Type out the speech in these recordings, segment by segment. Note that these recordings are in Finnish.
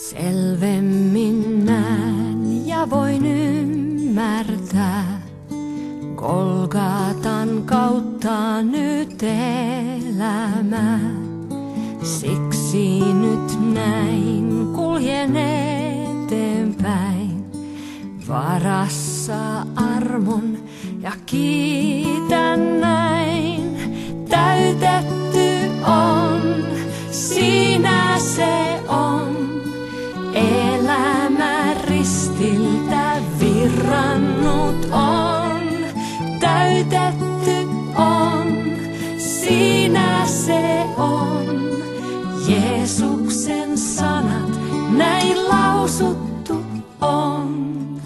Selvemmin näen ja voin ymmärtää, Golgatan kautta nyt elämää. Siksi nyt näin kuljen eteenpäin, varassa armon ja kiitän näin. Täytetty on, siinä se on. Elämä ristiltä virrannut on. Täytetty on, siinä se on. Jeesuksen sanat näin lausuttu on.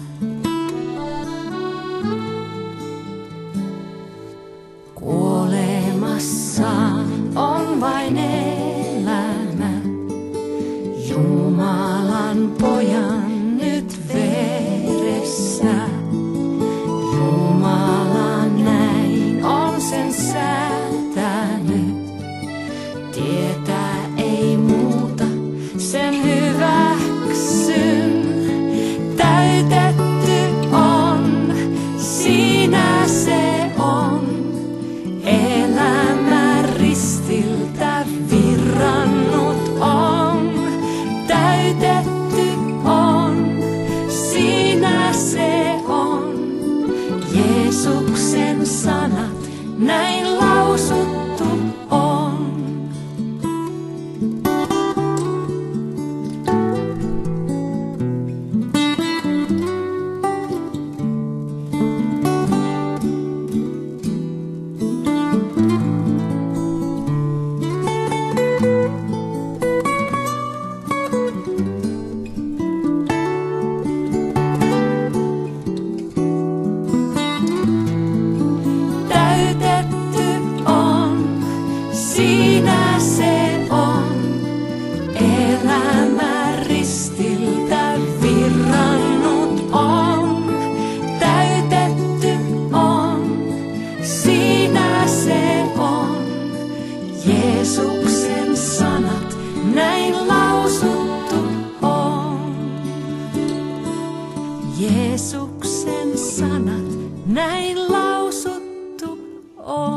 Kuolemassaan on vain elämä, Jumalan pojan nyt veressä. Jumala näin on sen säätänyt, tietää ei muuta, sen hyväksyn. Täytetty on, siinä se on. Elämä ristiltä virrannut on. Täytetty on, siinä se on. Jeesuksen sanat näin lausuttu on. Siinä se on, elämä ristiltä virrannut on. Täytetty on, siinä se on. Jeesuksen sanat näin lausuttu on. Jeesuksen sanat näin lausuttu on.